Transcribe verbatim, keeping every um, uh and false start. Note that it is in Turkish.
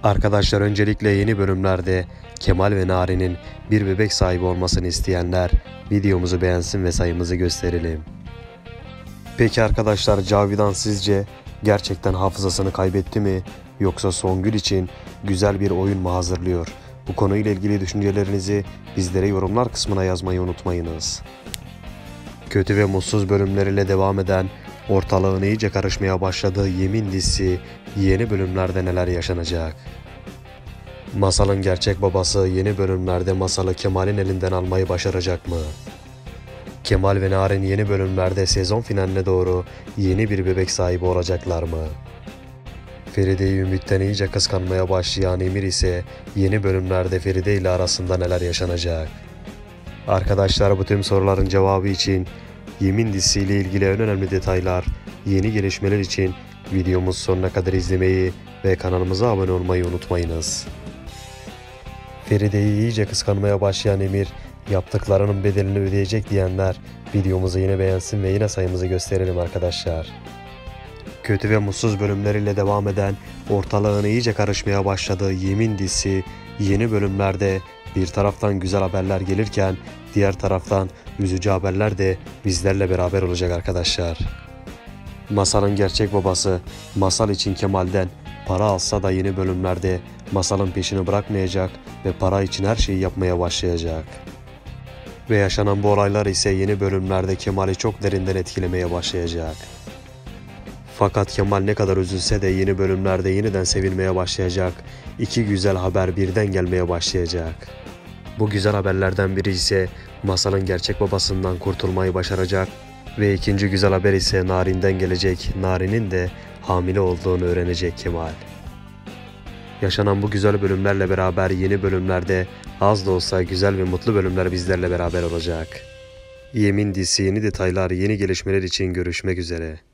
Arkadaşlar öncelikle yeni bölümlerde Kemal ve Nari'nin bir bebek sahibi olmasını isteyenler videomuzu beğensin ve sayımızı gösterelim. Peki arkadaşlar, Cavidan sizce gerçekten hafızasını kaybetti mi, yoksa Songül için güzel bir oyun mu hazırlıyor? Bu konuyla ilgili düşüncelerinizi bizlere yorumlar kısmına yazmayı unutmayınız. Kötü ve mutsuz bölümleriyle devam eden, ortalığın iyice karışmaya başladığı Yemin dizisi yeni bölümlerde neler yaşanacak? Masal'ın gerçek babası yeni bölümlerde Masal'ı Kemal'in elinden almayı başaracak mı? Kemal ve Narin yeni bölümlerde sezon finaline doğru yeni bir bebek sahibi olacaklar mı? Feride'yi Ümit'ten iyice kıskanmaya başlayan Emir ise yeni bölümlerde Feride ile arasında neler yaşanacak? Arkadaşlar, bu tüm soruların cevabı için, Yemin dizisiyle ilgili en önemli detaylar, yeni gelişmeler için videomuz sonuna kadar izlemeyi ve kanalımıza abone olmayı unutmayınız. Feride'yi iyice kıskanmaya başlayan Emir, yaptıklarının bedelini ödeyecek diyenler videomuzu yine beğensin ve yine sayımızı gösterelim arkadaşlar. Kötü ve mutsuz bölümleriyle devam eden, ortalığın iyice karışmaya başladığı Yemin dizisi yeni bölümlerde bir taraftan güzel haberler gelirken diğer taraftan üzücü haberler de bizlerle beraber olacak arkadaşlar. Masal'ın gerçek babası Masal için Kemal'den para alsa da yeni bölümlerde Masal'ın peşini bırakmayacak ve para için her şeyi yapmaya başlayacak. Ve yaşanan bu olaylar ise yeni bölümlerde Kemal'i çok derinden etkilemeye başlayacak. Fakat Kemal ne kadar üzülse de yeni bölümlerde yeniden sevilmeye başlayacak. İki güzel haber birden gelmeye başlayacak. Bu güzel haberlerden biri ise Masal'ın gerçek babasından kurtulmayı başaracak ve ikinci güzel haber ise Narin'den gelecek. Narin'in de hamile olduğunu öğrenecek Kemal. Yaşanan bu güzel bölümlerle beraber yeni bölümlerde az da olsa güzel ve mutlu bölümler bizlerle beraber olacak. Yemin dizisi yeni detaylar, yeni gelişmeler için görüşmek üzere.